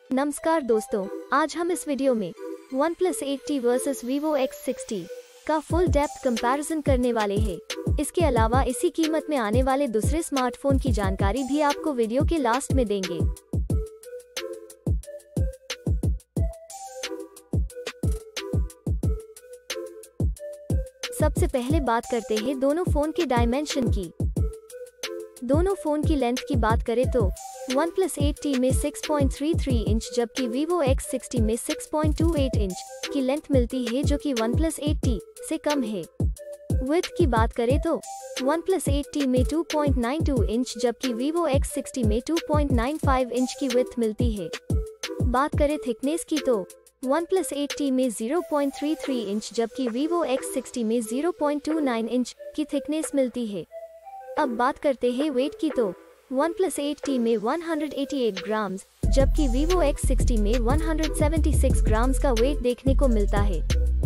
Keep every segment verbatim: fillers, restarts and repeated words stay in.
नमस्कार दोस्तों, आज हम इस वीडियो में OnePlus eight T versus Vivo X sixty का फुल डेप्थ कंपैरिजन करने वाले हैं। इसके अलावा इसी कीमत में आने वाले दूसरे स्मार्टफोन की जानकारी भी आपको वीडियो के लास्ट में देंगे। सबसे पहले बात करते हैं दोनों फोन के डायमेंशन की। दोनों फोन की लेंथ की बात करें तो OnePlus एट टी में six point three three inch जबकि Vivo एक्स सिक्सटी में six point two eight inch की लेंथ मिलती है, जो कि OnePlus एट टी से कम है। विड्थ की बात करें तो OnePlus एट टी में two point nine two inch जबकि Vivo एक्स सिक्सटी में two point nine five inch की विड्थ मिलती है। बात करें थिकनेस की तो OnePlus एट टी में zero point three three inch जबकि Vivo एक्स सिक्सटी में zero point two nine inch की थिकनेस मिलती है। अब बात करते हैं वेट की तो OnePlus एट टी में one hundred eighty eight grams जबकि Vivo एक्स सिक्सटी में one hundred seventy six grams का वेट देखने को मिलता है।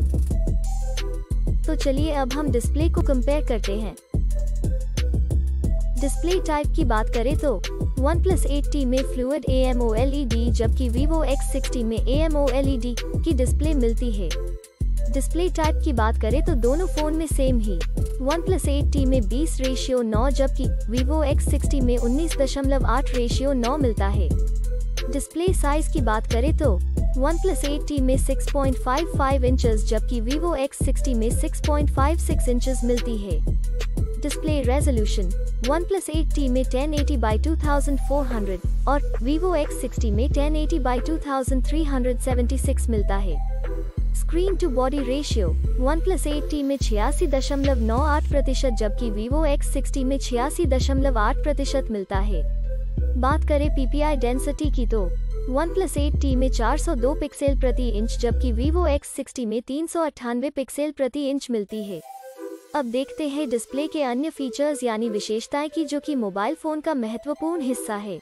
तो चलिए अब हम डिस्प्ले को कंपेयर करते हैं। डिस्प्ले टाइप की बात करें तो OnePlus एट टी में fluid A M O L E D जबकि Vivo एक्स सिक्सटी में A M O L E D की डिस्प्ले मिलती है। डिस्प्ले टाइप की बात करें तो दोनों फोन में सेम ही OnePlus एट टी में बीस रेशियो नौ जबकि Vivo एक्स सिक्सटी में उन्नीस दशमलव आठ रेशियो नौ मिलता है। डिस्प्ले साइज की बात करें तो OnePlus एट टी में six point five five inches जबकि Vivo एक्स सिक्सटी में six point five six inches मिलती है। Display resolution OnePlus eight T में ten eighty by two thousand four hundred और Vivo एक्स सिक्सटी में ten eighty by two thousand three hundred seventy six मिलता है। Screen to body ratio OnePlus eight T में छियासी दशमलव नौ आठ प्रतिशत जबकि Vivo एक्स सिक्सटी में छियासी दशमलव आठ प्रतिशत मिलता है। बात करें पीपीआई डेंसिटी की तो OnePlus एट टी में चार सौ दो पिक्सल प्रति इंच जबकि Vivo एक्स सिक्सटी में तीन सौ अट्ठानवे पिक्सल प्रति इंच मिलती है। अब देखते हैं डिस्प्ले के अन्य फीचर्स यानी विशेषताएं की, जो कि मोबाइल फोन का महत्वपूर्ण हिस्सा है।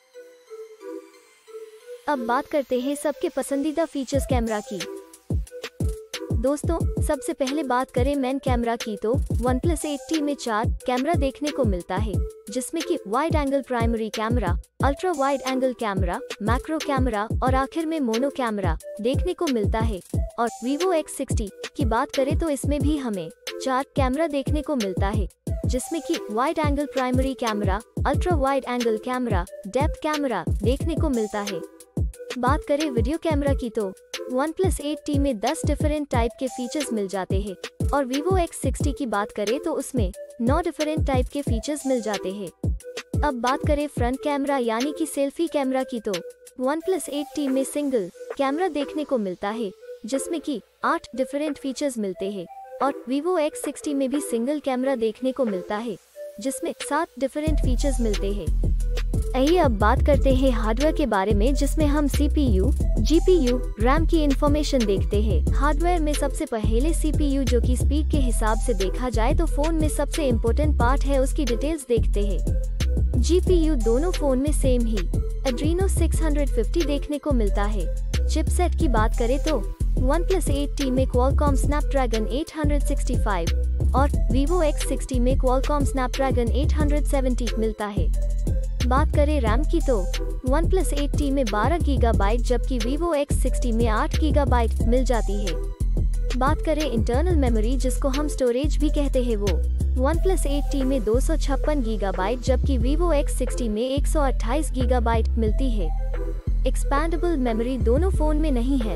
अब बात करते हैं सबके पसंदीदा फीचर्स कैमरा की। दोस्तों, सबसे पहले बात करें मेन कैमरा की तो OnePlus एट टी में चार कैमरा देखने को मिलता है, जिसमें कि wide angle primary camera, ultra wide angle camera, macro camera और आखिर में मोनो कैमरा देखने को मिलता है। और Vivo एक्स सिक्सटी की बात करें तो इसमें भी हमें चार कैमरा देखने को मिलता है, जिसमें कि wide angle primary camera, ultra wide angle camera, depth camera देखने को मिलता है। बात करें वीडियो कैमरा की तो OnePlus एट टी में दस डिफरेंट टाइप के फीचर्स मिल जाते हैं और Vivo एक्स सिक्सटी की बात करें तो उसमें नौ डिफरेंट टाइप के फीचर्स मिल जाते हैं। अब बात करें फ्रंट कैमरा यानी कि सेल्फी कैमरा की तो OnePlus एट टी में सिंगल कैमरा देखने को मिलता है, जिसमें कि आठ डिफरेंट फीचर्स मिलते हैं और Vivo एक्स सिक्सटी में भी सिंगल कैमरा देखने को मिलता है, जिसमें सात डिफरेंट फीचर्स मिलते हैं। आइए अब बात करते हैं हार्डवेयर के बारे में, जिसमें हम सीपीयू, जीपीयू, रैम की इंफॉर्मेशन देखते हैं। हार्डवेयर में सबसे पहले सीपीयू, जो कि स्पीड के हिसाब से देखा जाए तो फोन में सबसे इम्पोर्टेंट पार्ट है, उसकी डिटेल्स देखते हैं। जीपीयू दोनों फोन में सेम ही Adreno सिक्स फिफ्टी देखने को मिलता है। चिपसेट की बात करें तो OnePlus एट टी में Qualcomm Snapdragon eight sixty five और Vivo एक्स सिक्सटी में Qualcomm Snapdragon एट सेवेंटी मिलता है। बात करें रैम की तो OnePlus एट टी में बारह गीगाबाइट जबकि Vivo एक्स सिक्सटी में आठ गीगाबाइट मिल जाती है। बात करें इंटरनल मेमोरी, जिसको हम स्टोरेज भी कहते हैं, वो OnePlus एट टी में दो सौ छप्पन गीगाबाइट जबकि Vivo एक्स सिक्सटी में एक सौ अट्ठाईस गीगाबाइट मिलती है। एक्सपैंडेबल मेमोरी दोनों फोन में नहीं है।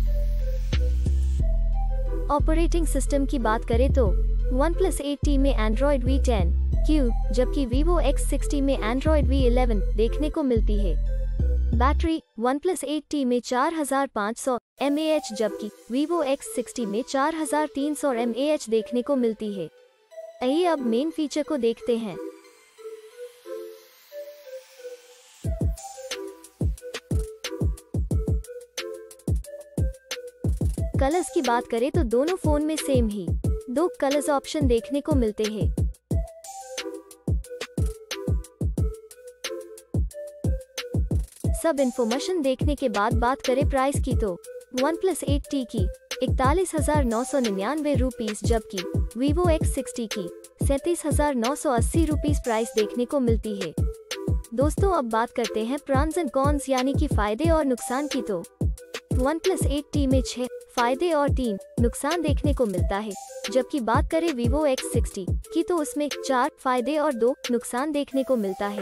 ऑपरेटिंग सिस्टम की बात करें तो OnePlus एट टी में Android वी टेन क्यू जबकि Vivo एक्स सिक्सटी में Android वी इलेवन देखने को मिलती है। बैटरी OnePlus एट टी में चार हज़ार पाँच सौ एम ए एच जबकि Vivo एक्स सिक्सटी में चार हज़ार तीन सौ एम ए एच देखने को मिलती है। आइए अब मेन फीचर को देखते हैं। कलर्स की बात करें तो दोनों फोन में सेम ही दो कलर्स ऑप्शन देखने को मिलते हैं। सब इन्फॉर्मेशन देखने के बाद बात करें प्राइस की तो OnePlus एट टी की इकतालीस हजार नौ सौ निन्यानवे रुपीस जबकि Vivo एक्स सिक्सटी की सैंतीस हजार नौ सौ अस्सी रुपीस प्राइस देखने को मिलती है। दोस्तों अब बात करते हैं प्रॉन्स एंड कॉन्स यानी कि फायदे और नुकसान की। तो वन प्लस एट टी में छह फायदे और तीन नुकसान देखने को मिलता है, जबकि बात करें वीवो एक्स सिक्सटी की तो उसमें चार फायदे और दो नुकसान देखने को मिलता है।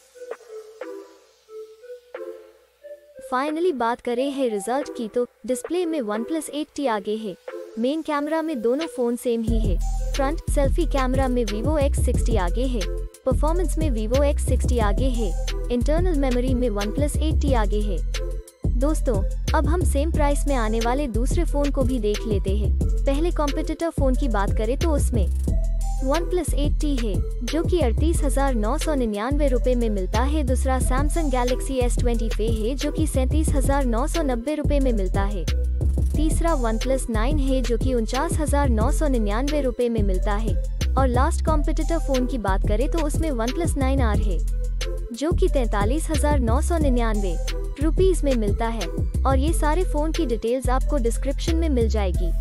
फाइनली बात करें है रिजल्ट की तो डिस्प्ले में वन प्लस एट टी आगे है। मेन कैमरा में दोनों फोन सेम ही है। फ्रंट सेल्फी कैमरा में वीवो एक्स सिक्सटी आगे है। परफॉर्मेंस में वीवो एक्स सिक्सटी आगे है। इंटरनल मेमोरी में वन प्लस एट टी आगे है। दोस्तों अब हम सेम प्राइस में आने वाले दूसरे फोन को भी देख लेते हैं। पहले कॉम्पिटिटर फोन की बात करें तो उसमें वन प्लस एट टी है, जो कि अड़तीस हजार नौ सौ निन्यानवे रुपए में मिलता है। दूसरा Samsung Galaxy S twenty five है, जो कि सैंतीस हजार नौ सौ नब्बे रुपए में मिलता है। तीसरा वन प्लस नाइन है, जो कि उनचास हजार नौ सौ निन्यानवे रुपए में मिलता है। और लास्ट कॉम्पिटिटर फोन की बात करें तो उसमें वन प्लस नाइन आर है, जो कि तैतालीस हजार नौ सौ निन्यानवे रुपीज में मिलता है। और ये सारे फोन की डिटेल्स आपको डिस्क्रिप्शन में मिल जाएगी।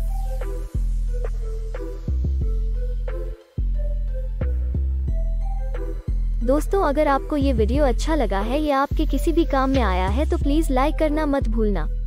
दोस्तों अगर आपको ये वीडियो अच्छा लगा है या आपके किसी भी काम में आया है तो प्लीज लाइक करना मत भूलना।